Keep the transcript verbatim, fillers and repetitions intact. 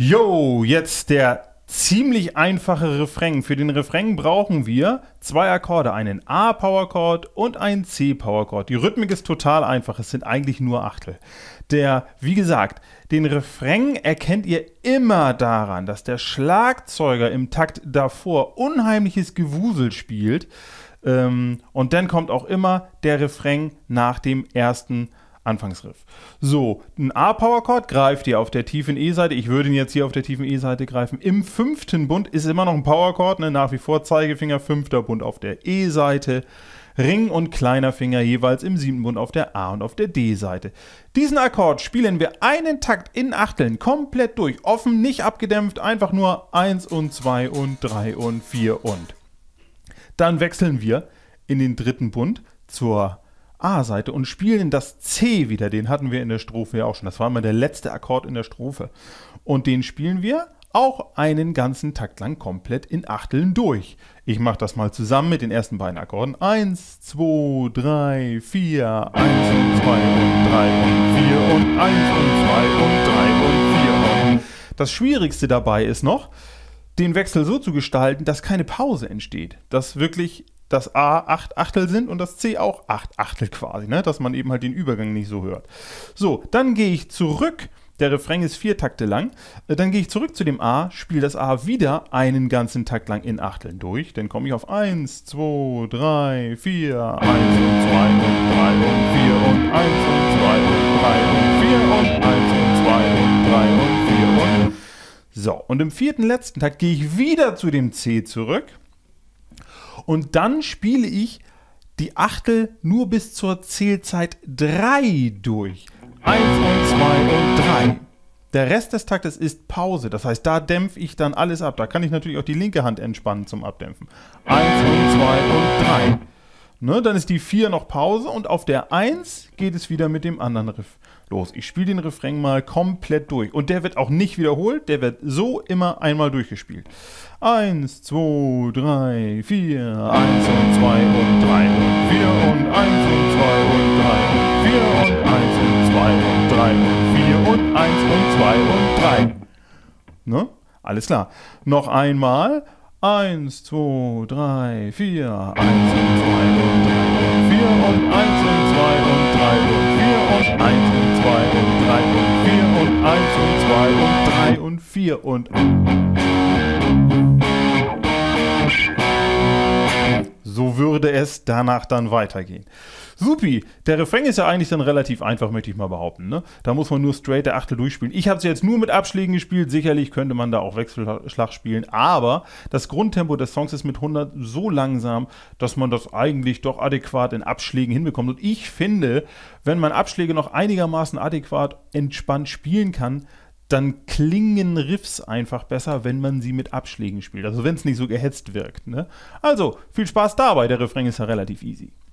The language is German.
Jo, jetzt der ziemlich einfache Refrain. Für den Refrain brauchen wir zwei Akkorde, einen A-Power-Chord und einen C-Power-Chord. Die Rhythmik ist total einfach, es sind eigentlich nur Achtel. Der, wie gesagt, den Refrain erkennt ihr immer daran, dass der Schlagzeuger im Takt davor unheimliches Gewusel spielt. Ähm, und dann kommt auch immer der Refrain nach dem ersten Anfangsriff. So, ein A-Power-Chord greift ihr auf der tiefen E-Seite. Ich würde ihn jetzt hier auf der tiefen E-Seite greifen. Im fünften Bund ist immer noch ein Power-Chord, ne? Nach wie vor Zeigefinger, fünfter Bund auf der E-Seite. Ring und kleiner Finger jeweils im siebten Bund auf der A- und auf der D-Seite. Diesen Akkord spielen wir einen Takt in Achteln komplett durch. Offen, nicht abgedämpft, einfach nur eins und zwei und drei und vier und. Dann wechseln wir in den dritten Bund zur A-Seite und spielen das C wieder. Den hatten wir in der Strophe ja auch schon. Das war mal der letzte Akkord in der Strophe. Und den spielen wir auch einen ganzen Takt lang komplett in Achteln durch. Ich mache das mal zusammen mit den ersten beiden Akkorden. eins, zwei, drei, vier, eins und zwei und drei und vier und eins und zwei und drei und vier und. Das Schwierigste dabei ist noch, den Wechsel so zu gestalten, dass keine Pause entsteht. Dass wirklich das A acht Achtel sind und das C auch acht Achtel quasi, ne? Dass man eben halt den Übergang nicht so hört. So, dann gehe ich zurück. Der Refrain ist vier Takte lang. Dann gehe ich zurück zu dem A, spiele das A wieder einen ganzen Takt lang in Achteln durch. Dann komme ich auf eins, zwei, drei, vier, eins und zwei und drei und vier und eins und zwei und drei und vier und eins und zwei und drei und vier und. So, und im vierten letzten Takt gehe ich wieder zu dem C zurück. Und dann spiele ich die Achtel nur bis zur Zählzeit drei durch. eins und zwei und drei. Der Rest des Taktes ist Pause. Das heißt, da dämpfe ich dann alles ab. Da kann ich natürlich auch die linke Hand entspannen zum Abdämpfen. eins und zwei und drei. Ne, dann ist die vier noch Pause und auf der eins geht es wieder mit dem anderen Riff los. Ich spiele den Refrain mal komplett durch. Und der wird auch nicht wiederholt, der wird so immer einmal durchgespielt. eins, zwei, drei, vier, eins und zwei und drei und vier und eins und zwei und drei und vier und eins und zwei und drei und vier und eins und zwei und drei. Ne? Alles klar. Noch einmal. eins, zwei, drei, vier, eins und zwei und drei und vier und eins und zwei und drei und vier und eins und zwei und drei und vier und eins und zwei und drei und vier und. So würde es danach dann weitergehen. Supi, der Refrain ist ja eigentlich dann relativ einfach, möchte ich mal behaupten. Ne? Da muss man nur straight der Achtel durchspielen. Ich habe es jetzt nur mit Abschlägen gespielt, sicherlich könnte man da auch Wechselschlag spielen, aber das Grundtempo des Songs ist mit hundert so langsam, dass man das eigentlich doch adäquat in Abschlägen hinbekommt. Und ich finde, wenn man Abschläge noch einigermaßen adäquat entspannt spielen kann, dann klingen Riffs einfach besser, wenn man sie mit Abschlägen spielt. Also wenn es nicht so gehetzt wirkt. Ne? Also, viel Spaß dabei, der Refrain ist ja relativ easy.